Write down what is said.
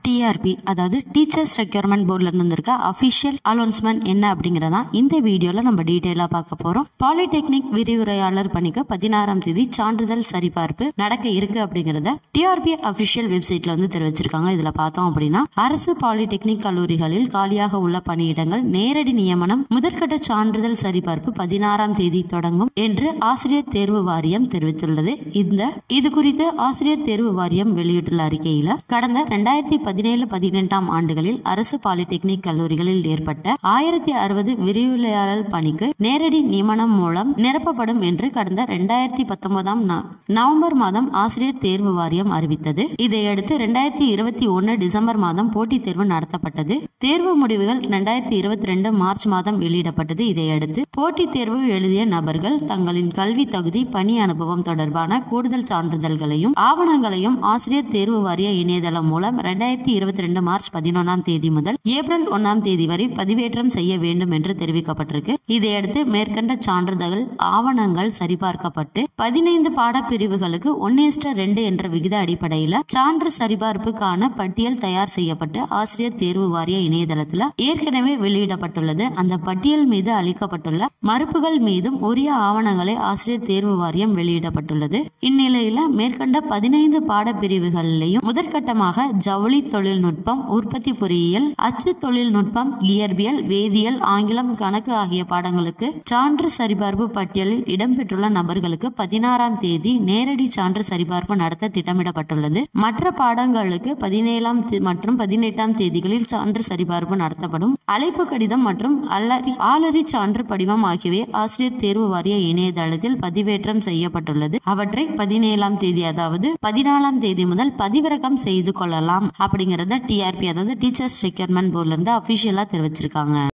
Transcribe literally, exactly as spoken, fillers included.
T R P அதாவது teachers recruitment போர்ட்ல இருந்து வந்திருக்க அபிஷியல் அனௌன்ஸ்மெண்ட் என்ன அப்படிங்கறத இந்த வீடியோல நம்ம டீடைலா பார்க்க போறோம். பாலிடெக்னிக் விரிவுரையாளர் பணிக்கு பதினாறாம் தேதி சான்றிதழ் சரிபார்ப்பு நடக்க இருக்கு அப்படிங்கறத T R P அபிஷியல் வெப்சைட்ல வந்து தெரிவிச்சிருக்காங்க. இதுல பார்த்தோம் அப்படின்னா அரசு பாலிடெக்னிக் கல்லூரிகளில் காலியாக உள்ள பணியிடங்கள் நேரடி நியமனம் முதற்கட்ட சான்றிதழ் சரிபார்ப்பு பதினாறாம் தேதி தொடங்கும் என்று ஆசிரியர் தேர்வு வாரியம் தெரிவித்துள்ளது. இந்த இது குறித்து ஆசிரியர் தேர்வு வாரியம் வெளியிட்டுள்ள அறிக்கையில கடந்த இரண்டாயிரத்தி பதினேழு பதினெட்டாம் ஆண்டுகளில் அரசு பாலிடெக்னிக் கல்லூரிகளில் ஏற்பட்ட ஆயிரத்தி அறுபது விரிவுரையாளர் பணிக்கு நேரடி நியமனம் மூலம் நிரப்பப்படும் என்று கடந்த இரண்டாயிரத்தி பத்தொன்பதாம் நவம்பர் மாதம் ஆசிரியர் தேர்வு வாரியம் அறிவித்தது. இதையடுத்து இரண்டாயிரத்தி இருபத்தி ஒன்னு டிசம்பர் மாதம் போட்டித் தேர்வு நடத்தப்பட்டது. தேர்வு முடிவுகள் இரண்டாயிரத்தி இருபத்தி ரெண்டு மார்ச் மாதம் வெளியிடப்பட்டது. இதையடுத்து போட்டித் தேர்வு எழுதிய நபர்கள் தங்களின் கல்வி தகுதி பணி அனுபவம் தொடர்பான கூடுதல் சான்றிதழ்களையும் ஆவணங்களையும் ஆசிரியர் தேர்வு வாரிய இணையதளம் மூலம் இரண்டாயிரத்தி இருபத்தி ரெண்டு மார்ச் பதினொன்றாம் தேதி முதல் ஏப்ரல் ஒன்னாம் தேதி வரை பதிவேற்றம் செய்ய வேண்டும் என்று தெரிவிக்கப்பட்டிருக்கு. இதையடுத்து மேற்கண்ட சான்றிதழ் ஆவணங்கள் சரிபார்க்கப்பட்டு பதினைந்து பாடப்பிரிவுகளுக்கு ஒன்னு ரெண்டு என்ற விகித அடிப்படையில் சான்று சரிபார்ப்புக்கான பட்டியல் தயார் செய்யப்பட்டு ஆசிரியர் தேர்வு வாரிய இணையதளத்தில் ஏற்கனவே வெளியிடப்பட்டுள்ளது. அந்த பட்டியல் மீது அளிக்கப்பட்டுள்ள மறுப்புகள் மீதும் உரிய ஆவணங்களை ஆசிரியர் தேர்வு வாரியம் வெளியிடப்பட்டுள்ளது. இந்நிலையில மேற்கண்ட பதினைந்து பாடப்பிரிவுகளிலேயும் முதற்கட்டமாக ஜவுளி தொழில்நுட்பம், உற்பத்தி பொறியியல், அச்சு தொழில்நுட்பம், இயற்பியல், வேதியியல், ஆங்கிலம், கணக்கு ஆகிய பாடங்களுக்கு சான்று சரிபார்ப்பு பட்டியலில் இடம்பெற்றுள்ள நபர்களுக்கு பதினாறாம் தேதி நேரடி சான்று சரிபார்ப்பு நடத்த திட்டமிடப்பட்டுள்ளது. மற்ற பாடங்களுக்கு பதினேழாம் மற்றும் பதினெட்டாம் தேதிகளில் சான்று சரிபார்ப்பு நடத்தப்படும். அழைப்பு கடிதம் மற்றும் ஆளறி சான்று படிவம் ஆகியவை ஆசிரியர் தேர்வு வாரிய இணையதளத்தில் பதிவேற்றம் செய்யப்பட்டுள்ளது. அவற்றை பதினேழாம் தேதி அதாவது பதினாலாம் தேதி முதல் பதிவிறக்கம் செய்து கொள்ளலாம் அப்படிங்கறத T R P அதாவது டீச்சர்ஸ் ரெக்யர்மெண்ட் போர்ட்ல இருந்து அபிஷியலா தெரிவிச்சிருக்காங்க.